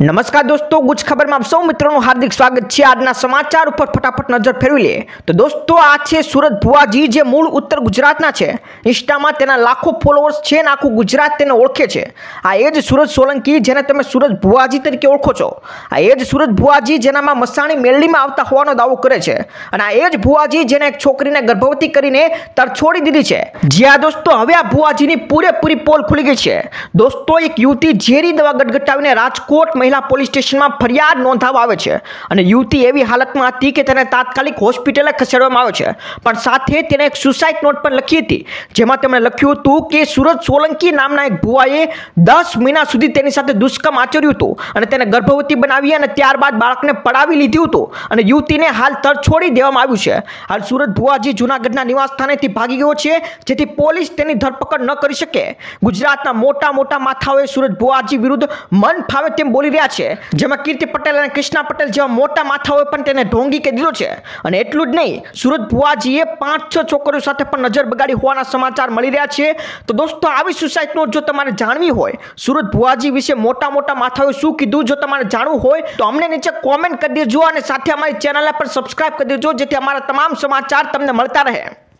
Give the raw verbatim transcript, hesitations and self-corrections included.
नमस्कार दोस्तों, गुज खबर में आप सौ मित्रों हार्दिक स्वागत है। आज समाचार पर फटाफट नजर फेरवी लीए तो दोस्तों आ है सूरत भुवाजी जे मूल उत्तर गुजरातना छे। इंस्टामां तेना लाखों फॉलोअर्स छे ने आखुं गुजरात तेने ओळखे छे। आ एज सूरत सोलंकी जेने तमे सूरत भुवाजी तरीके ओळखो छो। आ एज सूरत भुवाजी जेनामां मसाणी मेलडीमां आवता होવાનો दावो करे छे અને આ એજ ભુવાજી જેને એક છોકરીને ગર્ભવતી કરીને તરછોડી દીધી છે। જ્યાં દોસ્તો હવે આ ભુવાજીની પૂરેપૂરી પોલ ખુલી ગઈ છે। દોસ્તો એક યુવતી ઝેરી દવા ગટગટાવીને રાજકોટ महिला પોલીસ સ્ટેશનમાં ફરિયાદ નોંધાવવા આવે છે અને યુવતી એવી હાલતમાં હતી કે તેને તાત્કાલિક હોસ્પિટલે ખસેડવામાં આવે છે, પણ સાથે તેને એક સુસાઇડ નોટ પણ લખી હતી જેમાં તેમણે લખ્યું હતું કે સુરત સોલંકી નામના એક ભુવાએ દસ મહિના સુધી તેની સાથે દુષ્કર્મ આચર્યું હતું અને તેને ગર્ભવતી બનાવી અને ત્યારબાદ બાળકને પડાવી લીધું હતું અને યુવતીને હાલ તરછોડી દેવામાં આવ્યું છે। હાલ સુરત ભુવાજી જૂનાગઢના નિવાસ સ્થાનેથી ભાગી ગયો છે જેથી પોલીસ તેની ધરપકડ ન કરી શકે। ગુજરાતના મોટા મોટા માથાઓએ સુરત ભુવાજી વિરુદ્ધ મન ફાવે તેમ બોલી રહ્યા છે, જેમાં કીર્તિ પટેલ અને કૃષ્ણા પટેલ જેવા મોટા માથાઓએ પણ તેને ઢોંગી કે દીધો છે। અને એટલું જ નહીં, સુરત ભુવાજીએ પાંચ છ છોકરીઓ સાથે પણ નજર બગાડી હોવાના સમાચાર મળી રહ્યા છે। તો દોસ્તો આવી સુસાઇડ નોટ જો તમારે જાણવી હોય, સુરત ભુવાજી વિશે મોટા મોટા માથાઓએ શું કીધું જો તમારે જાણવું હોય તો અમને નીચે કોમેન્ટ કરી દેજો અને સાથે અમારી ચેનલને પણ સબસ્ક્રાઇબ કરી દેજો જેથી અમારા તમામ સમાચાર તમને મળતા રહે।